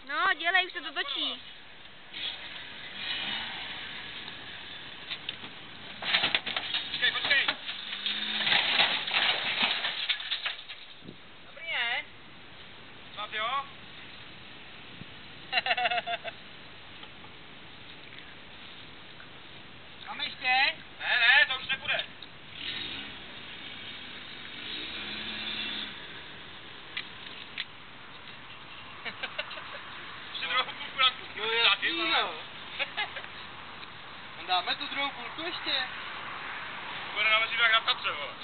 No, dělej, už se to točí. Počkej. Dobrý, ne? Snad jo? Máme ještě? Ne, to už nebude. Ještě druhou půlku na půlku. No jasný, no. Dáme tu druhou půlku ještě. Bude naložit jak na Tatře, vole.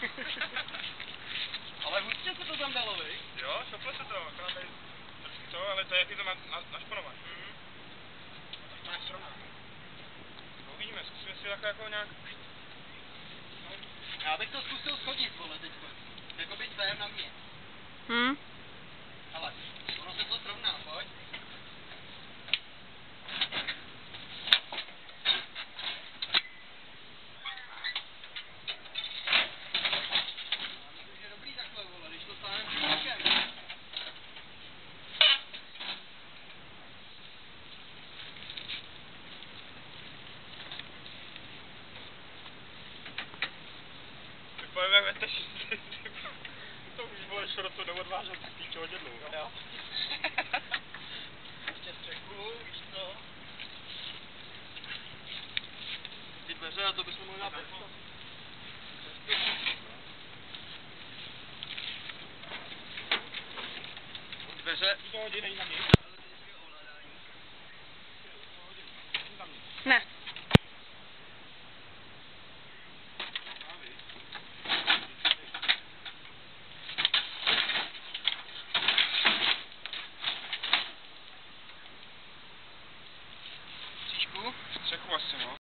Ale hustě se to tam dalo, vej? Jo, šople se to, akorát tady trošku to, ale to je jaký to našponovat. Tak to je srovná. No uvidíme, zkusíme si takhle jako nějak... Já bych to zkusil schodit, vole, teďko. Jako být fér na mě. Ale, ono se to srovná, pojď. Já myslím, že je dobrý takhle, vole, když to stáhneme s rukem. Vypademe ve teši. To už vole šrotu neodvážel z píče odědlu. Jo. Ještě střechu, víš co? Ty dveře, a to bychom mohli napět. Dveře. To hodí není na mě. Ne. Střechu asi, no.